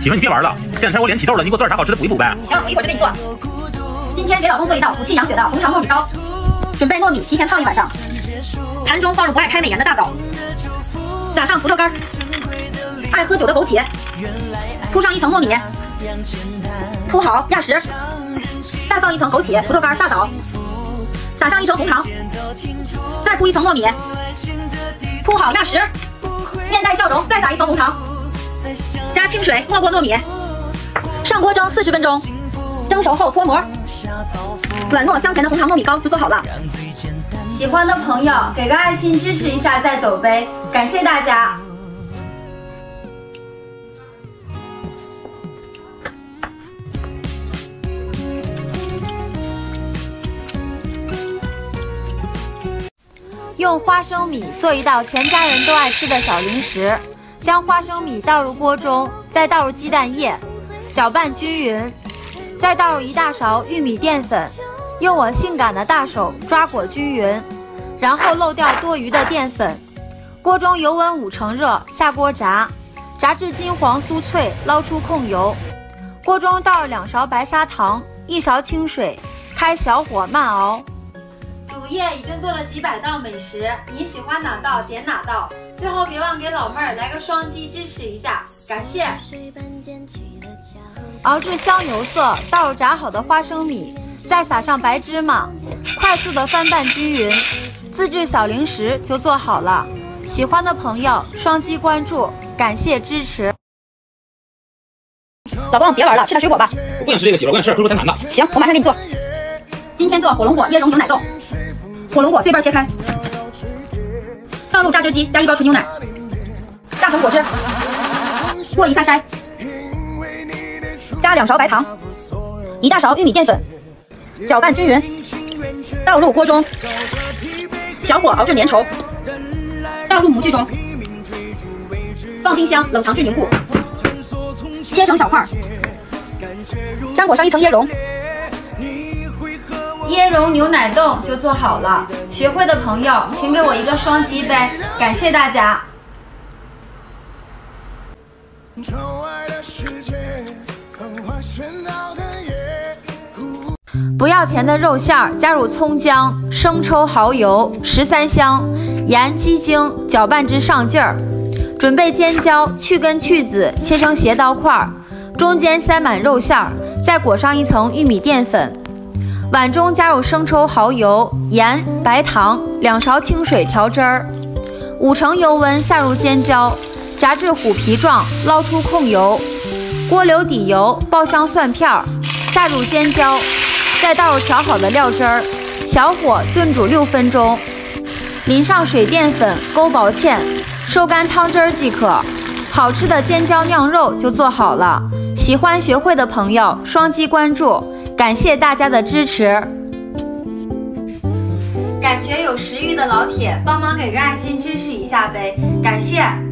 媳妇你别玩了，这两天我脸起痘了，你给我做点啥好吃的补一补呗。 行，我一会儿就给你做。今天给老公做一道补气养血的红糖糯米糕，准备糯米提前泡一晚上，盘中放入不爱开美颜的大枣，撒上葡萄干，爱喝酒的枸杞，铺上一层糯米，铺好压实，再放一层枸杞、葡萄干、大枣，撒上一层红糖，再铺一层糯米，铺好压实，面带笑容，再撒一层红糖，加清水没过糯米，上锅蒸40分钟，蒸熟后脱模，软糯香甜的红糖糯米糕就做好了。喜欢的朋友给个爱心支持一下再走呗，感谢大家。 用花生米做一道全家人都爱吃的小零食，将花生米倒入锅中，再倒入鸡蛋液，搅拌均匀，再倒入1大勺玉米淀粉，用我性感的大手抓裹均匀，然后漏掉多余的淀粉。锅中油温5成热，下锅炸，炸至金黄酥脆，捞出控油。锅中倒入2勺白砂糖，1勺清水，开小火慢熬。主页已经做了几百道美食，你喜欢哪道点哪道。最后别忘给老妹儿来个双击支持一下，感谢。熬至香油色，倒入炸好的花生米，再撒上白芝麻，快速的翻拌均匀，自制小零食就做好了。喜欢的朋友双击关注，感谢支持。 老公别玩了，吃点水果吧。 我不想吃这个，媳妇，我想吃点灰头弹弹的。 行，我马上给你做。今天做火龙果椰蓉牛奶冻。火龙果对半切开，放入榨汁机，加1包纯牛奶，榨成果汁，过一下筛，加2勺白糖，1大勺玉米淀粉，搅拌均匀，倒入锅中，小火熬至粘稠，倒入模具中，放冰箱冷藏至凝固，切成小块，沾裹上一层椰蓉。 椰蓉牛奶冻就做好了，学会的朋友请给我一个双击呗，感谢大家。不要钱的肉馅儿加入葱姜、生抽、蚝油、13香、盐、鸡精，搅拌至上劲儿。准备尖椒，去根去籽，切成斜刀块，中间塞满肉馅儿，再裹上一层玉米淀粉。碗中加入生抽、蚝油、盐、白糖，2勺清水调汁儿，5成油温下入尖椒，炸至虎皮状，捞出控油。锅留底油，爆香蒜片，下入尖椒，再倒入调好的料汁儿，小火炖煮6分钟，淋上水淀粉，勾薄芡，收干汤汁儿即可。好吃的尖椒酿肉就做好了。喜欢学会的朋友双击关注。感谢大家的支持，感觉有食欲的老铁帮忙给个爱心支持一下呗，感谢。